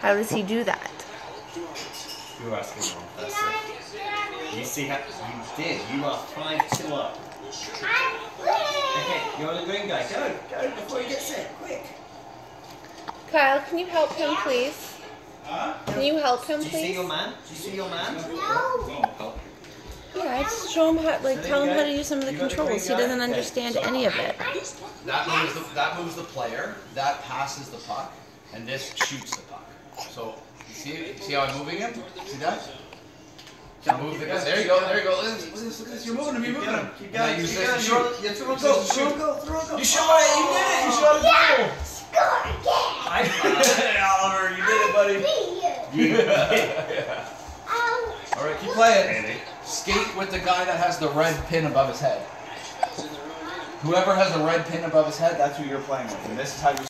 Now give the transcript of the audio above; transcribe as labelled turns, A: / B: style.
A: How does he do that?
B: You're asking the wrong person. You see how you did. You are 5-2 up. Okay, you're on the green guy. Go before he gets it. Quick.
A: Kyle, can you help him, please? Can you help him,
B: Do you see
A: please?
B: your man? Do you see your man?
A: Yeah, just show him how, like, tell him how to use some of the controls. He doesn't understand any of it.
C: That moves the player. That passes the puck, and this shoots the puck. So see how I'm moving him? See that? Move the guy. There you go. There you go. Look at this. You're moving him. You're moving him.
B: Keep going.
C: Use
B: Keep
C: this
B: going.
C: to shoot.
B: You throw a goal. Throw a goal. Throw a goal.
C: You shot it. You did it. You shot a goal.
D: Score again!
B: Oliver, you did it, buddy.
C: All right, keep playing. Skate with the guy that has the red pin above his head. Whoever has a red pin above his head, that's who you're playing with. And this is how you